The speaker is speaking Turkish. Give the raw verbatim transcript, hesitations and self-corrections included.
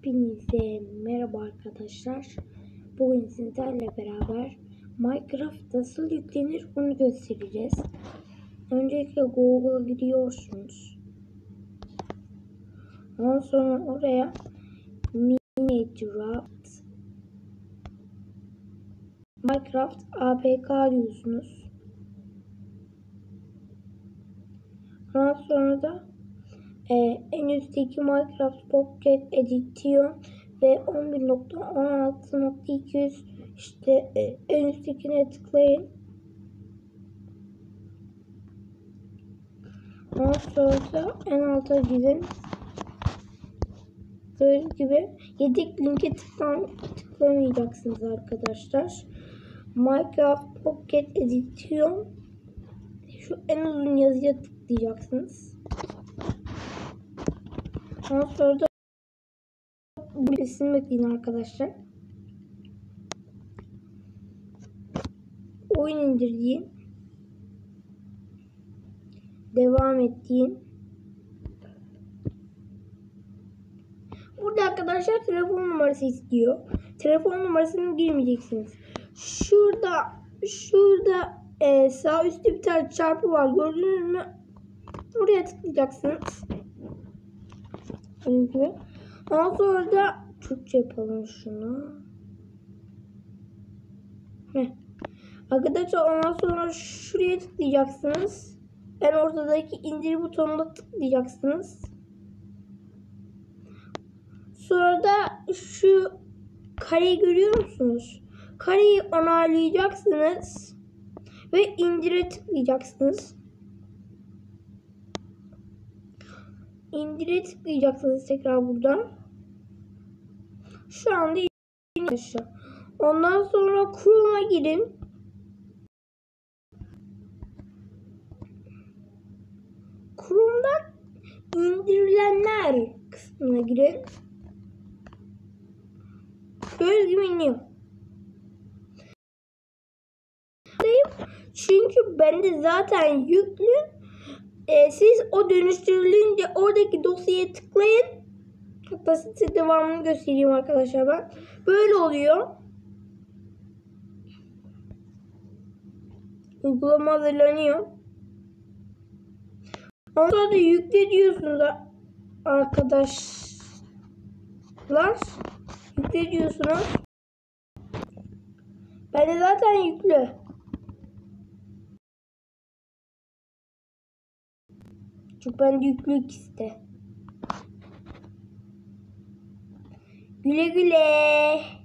Hepinize merhaba arkadaşlar. Bugün sizlerle beraber Minecraft nasıl yüklenir onu göstereceğiz. Öncelikle Google'a gidiyorsunuz. Ondan sonra oraya Minecraft Minecraft A P K diyorsunuz. Ondan sonra da e, en üstteki Minecraft Pocket Edition ve on bir nokta on altı nokta iki yüz işte e, en üsttekine tıklayın. Ondan sonra da en alta gidin. Böyle gibi yedek linke tıklam tıklamayacaksınız arkadaşlar. Minecraft Pocket Edition, şu en uzun yazıya tıklayacaksınız. Ondan sonra da bu resmi bekleyin arkadaşlar. Oyun indirdiğin, devam ettiğin. Burada arkadaşlar telefon numarası istiyor. Telefon numarasını girmeyeceksiniz. Şurada şurada e, sağ üstte bir tane çarpı var, gördünüz mü? Oraya tıklayacaksınız. Gibi. Ondan sonra da Türkçe yapalım şunu. Heh. Arkadaşlar ondan sonra şuraya tıklayacaksınız. En ortadaki indir butonuna tıklayacaksınız. Sonra da şu kareyi görüyor musunuz? Kareyi onaylayacaksınız ve indire tıklayacaksınız. İndire tıklayacaksınız tekrar buradan. Şu anda aşağı. Ondan sonra Chrome'a girin. Chrome'dan indirilenler kısmına girin. Böyle gibi iniyor. Çünkü bende zaten yüklü. Ee, siz o dönüştürülünce oradaki dosyaya tıklayın. Hatta size devamını göstereyim arkadaşlar ben. Böyle oluyor. Uygulama hazırlanıyor. Ondan sonra da yükle diyorsunuz arkadaşlar. Yükle diyorsunuz. Bende zaten yüklü. Çünkü bende yüklü ikisi de. Güle güle.